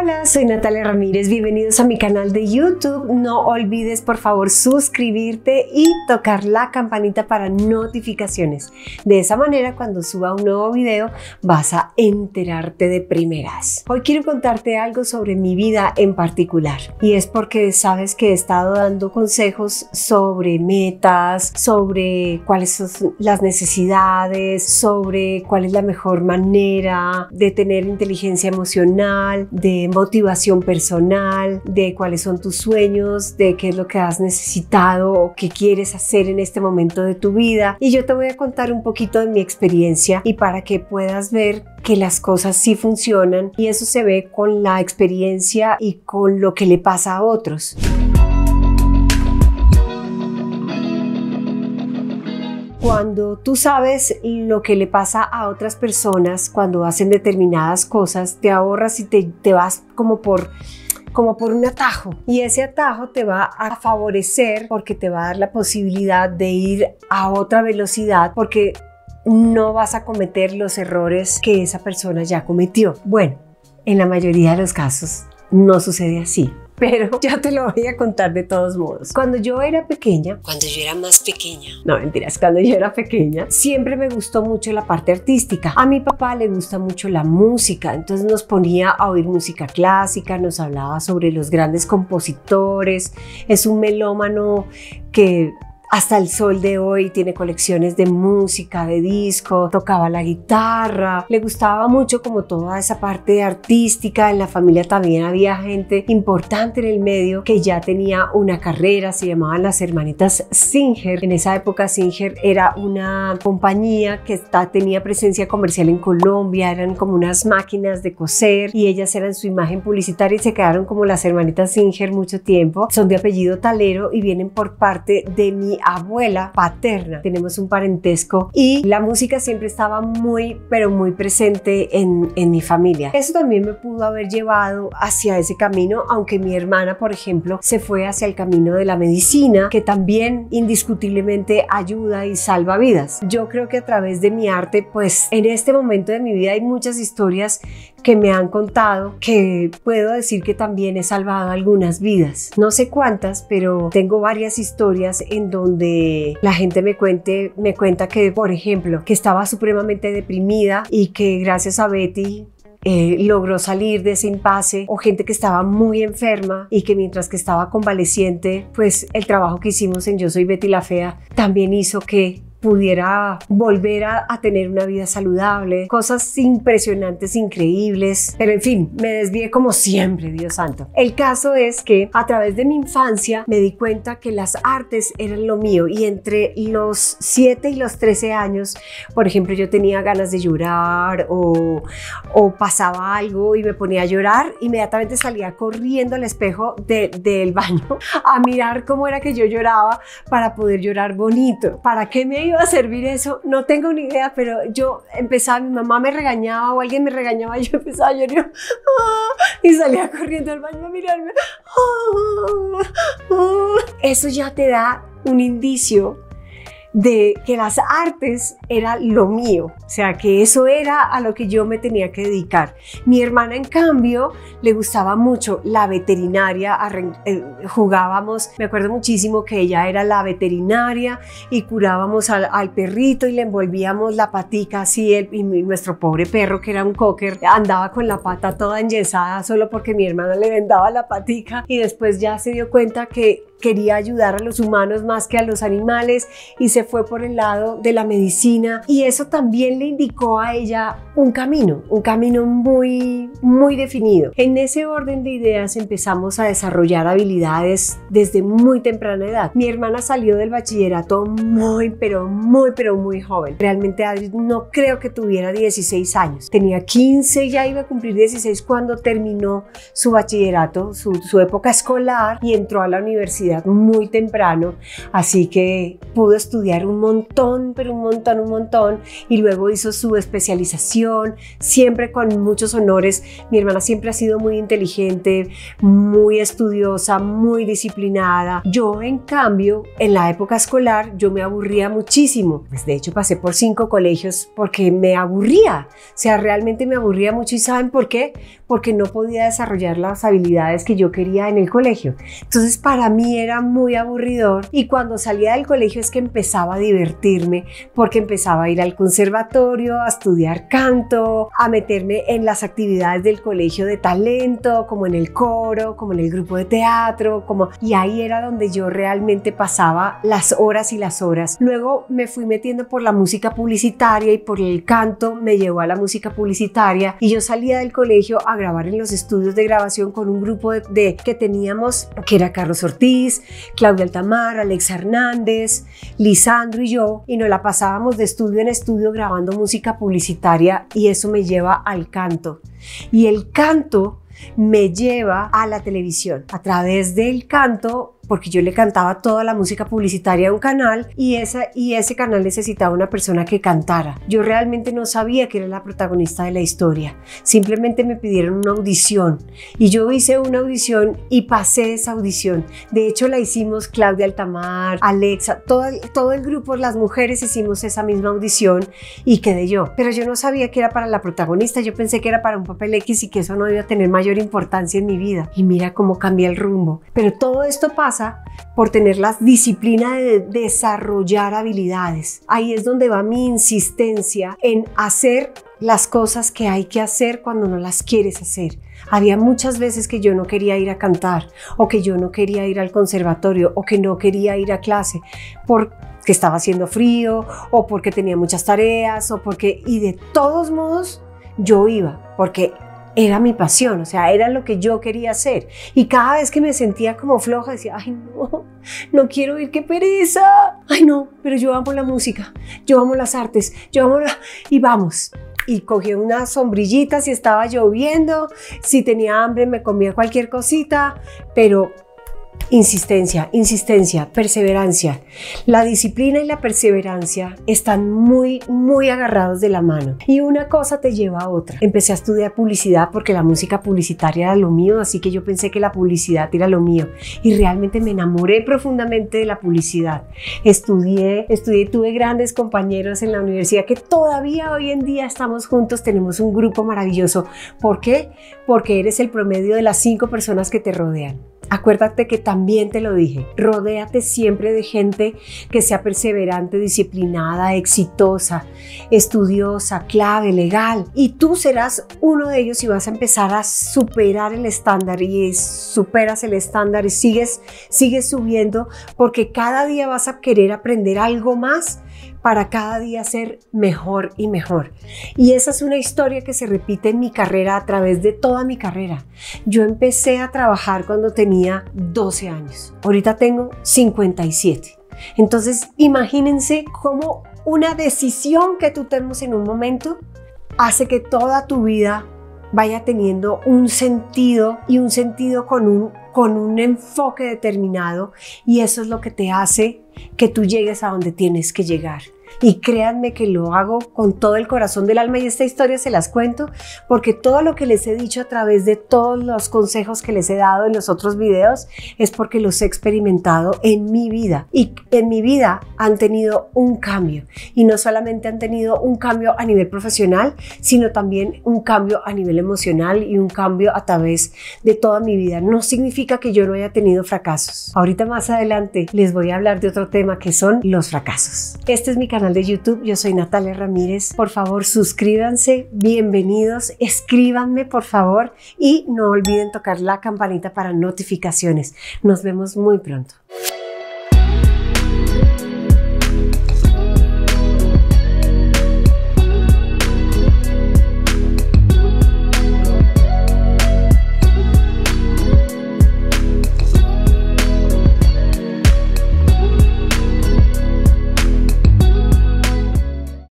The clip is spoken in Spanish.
Hola, soy Natalia Ramírez, bienvenidos a mi canal de YouTube. No olvides por favor suscribirte y tocar la campanita para notificaciones. De esa manera cuando suba un nuevo video vas a enterarte de primeras. Hoy quiero contarte algo sobre mi vida en particular y es porque sabes que he estado dando consejos sobre metas, sobre cuáles son las necesidades, sobre cuál es la mejor manera de tener inteligencia emocional, de motivación personal, de cuáles son tus sueños, de qué es lo que has necesitado o qué quieres hacer en este momento de tu vida. Y yo te voy a contar un poquito de mi experiencia y para que puedas ver que las cosas sí funcionan, y eso se ve con la experiencia y con lo que le pasa a otros. Cuando tú sabes lo que le pasa a otras personas cuando hacen determinadas cosas, te ahorras y te vas como por un atajo, y ese atajo te va a favorecer porque te va a dar la posibilidad de ir a otra velocidad, porque no vas a cometer los errores que esa persona ya cometió. Bueno, en la mayoría de los casos no sucede así, pero ya te lo voy a contar de todos modos. Cuando yo era más pequeña, no mentiras, cuando yo era pequeña, siempre me gustó mucho la parte artística. A mi papá le gusta mucho la música, entonces nos ponía a oír música clásica, nos hablaba sobre los grandes compositores. Es un melómano que hasta el sol de hoy tiene colecciones de música, de disco, tocaba la guitarra, le gustaba mucho como toda esa parte artística. En la familia también había gente importante en el medio que ya tenía una carrera, se llamaban las hermanitas Singer. En esa época Singer era una compañía que tenía presencia comercial en Colombia, eran como unas máquinas de coser y ellas eran su imagen publicitaria y se quedaron como las hermanitas Singer mucho tiempo. Son de apellido Talero y vienen por parte de mi abuela paterna. Tenemos un parentesco y la música siempre estaba muy, pero muy presente en mi familia. Eso también me pudo haber llevado hacia ese camino, aunque mi hermana, por ejemplo, se fue hacia el camino de la medicina, que también indiscutiblemente ayuda y salva vidas. Yo creo que a través de mi arte, pues en este momento de mi vida hay muchas historias que me han contado que puedo decir que también he salvado algunas vidas. No sé cuántas, pero tengo varias historias en donde la gente me cuenta que, por ejemplo, que estaba supremamente deprimida y que gracias a Betty logró salir de ese impasse, o gente que estaba muy enferma y que mientras que estaba convaleciente, pues el trabajo que hicimos en Yo Soy Betty la Fea también hizo que pudiera volver a tener una vida saludable. Cosas impresionantes, increíbles, pero en fin, me desvié como siempre, Dios santo. El caso es que a través de mi infancia me di cuenta que las artes eran lo mío, y entre los 7 y los 13 años, por ejemplo, yo tenía ganas de llorar o pasaba algo y me ponía a llorar, inmediatamente salía corriendo al espejo del baño a mirar cómo era que yo lloraba para poder llorar bonito. ¿Para qué me iba a servir eso? No tengo ni idea, pero yo empezaba, mi mamá me regañaba o alguien me regañaba y yo empezaba a llorar y salía corriendo al baño a mirarme. Eso ya te da un indicio de que las artes era lo mío, o sea que eso era a lo que yo me tenía que dedicar. Mi hermana, en cambio, le gustaba mucho la veterinaria, jugábamos, me acuerdo muchísimo que ella era la veterinaria y curábamos al perrito y le envolvíamos la patica así, y nuestro pobre perro, que era un cocker, andaba con la pata toda enyesada solo porque mi hermana le vendaba la patica, y después ya se dio cuenta que quería ayudar a los humanos más que a los animales y se fue por el lado de la medicina, y eso también le indicó a ella un camino muy, muy definido. En ese orden de ideas empezamos a desarrollar habilidades desde muy temprana edad. Mi hermana salió del bachillerato muy, pero muy joven. Realmente Adri no creo que tuviera 16 años. Tenía 15, ya iba a cumplir 16 cuando terminó su bachillerato, su época escolar, y entró a la universidad muy temprano, así que pudo estudiar estudiar un montón, pero un montón, y luego hizo su especialización, siempre con muchos honores. Mi hermana siempre ha sido muy inteligente, muy estudiosa, muy disciplinada. Yo, en cambio, en la época escolar, yo me aburría muchísimo. Pues de hecho pasé por 5 colegios porque me aburría. O sea, realmente me aburría mucho. ¿Y saben por qué? Porque no podía desarrollar las habilidades que yo quería en el colegio. Entonces, para mí era muy aburridor, y cuando salía del colegio es que empezaba a divertirme, porque empezaba a ir al conservatorio, a estudiar canto, a meterme en las actividades del colegio de talento, como en el coro, como en el grupo de teatro, y ahí era donde yo realmente pasaba las horas y las horas. Luego me fui metiendo por la música publicitaria, y por el canto me llevó a la música publicitaria, y yo salía del colegio a grabar en los estudios de grabación con un grupo que teníamos, que era Carlos Ortiz, Claudia Altamar, Alexa Hernández, Lisandro y yo, y nos la pasábamos de estudio en estudio grabando música publicitaria, y eso me lleva al canto. Y el canto me lleva a la televisión. A través del canto, porque yo le cantaba toda la música publicitaria a un canal, y ese canal necesitaba una persona que cantara. Yo realmente no sabía que era la protagonista de la historia. Simplemente me pidieron una audición, y yo hice una audición y pasé esa audición. De hecho, la hicimos Claudia Altamar, Alexa, todo el grupo, las mujeres hicimos esa misma audición, y quedé yo. Pero yo no sabía que era para la protagonista. Yo pensé que era para un papel X y que eso no iba a tener mayor importancia en mi vida. Y mira cómo cambia el rumbo. Pero todo esto pasa por tener la disciplina de desarrollar habilidades. Ahí es donde va mi insistencia en hacer las cosas que hay que hacer cuando no las quieres hacer. Había muchas veces que yo no quería ir a cantar, o que yo no quería ir al conservatorio, o que no quería ir a clase porque estaba haciendo frío, o porque tenía muchas tareas, y de todos modos yo iba, porque era mi pasión, o sea, era lo que yo quería hacer. Y cada vez que me sentía como floja, decía, ay no quiero ir, qué pereza. Ay no, pero yo amo la música, yo amo las artes, y vamos. Y cogí unas sombrillitas si estaba lloviendo, si tenía hambre me comía cualquier cosita, pero insistencia, perseverancia. La disciplina y la perseverancia están muy agarrados de la mano, y una cosa te lleva a otra. Empecé a estudiar publicidad porque la música publicitaria era lo mío, así que yo pensé que la publicidad era lo mío, y realmente me enamoré profundamente de la publicidad. Estudié y tuve grandes compañeros en la universidad que todavía hoy en día estamos juntos, tenemos un grupo maravilloso. ¿Por qué? Porque eres el promedio de las 5 personas que te rodean. Acuérdate que también te lo dije, rodéate siempre de gente que sea perseverante, disciplinada, exitosa, estudiosa, clave, legal, y tú serás uno de ellos, y vas a empezar a superar el estándar, y superas el estándar y sigues subiendo, porque cada día vas a querer aprender algo más para cada día ser mejor y mejor. Y esa es una historia que se repite en mi carrera, a través de toda mi carrera. Yo empecé a trabajar cuando tenía 12 años. Ahorita tengo 57. Entonces, imagínense cómo una decisión que tú tomes en un momento hace que toda tu vida vaya teniendo un sentido, y un sentido con un enfoque determinado, y eso es lo que te hace que tú llegues a donde tienes que llegar. Y créanme que lo hago con todo el corazón del alma, y esta historia se las cuento porque todo lo que les he dicho a través de todos los consejos que les he dado en los otros videos es porque los he experimentado en mi vida, y en mi vida han tenido un cambio, y no solamente han tenido un cambio a nivel profesional, sino también un cambio a nivel emocional, y un cambio a través de toda mi vida. No significa que yo no haya tenido fracasos. Ahorita más adelante les voy a hablar de otro tema, que son los fracasos. Este es mi canal de YouTube, yo soy Natalia Ramírez. Por favor, suscríbanse, bienvenidos, escríbanme por favor, y no olviden tocar la campanita para notificaciones. Nos vemos muy pronto.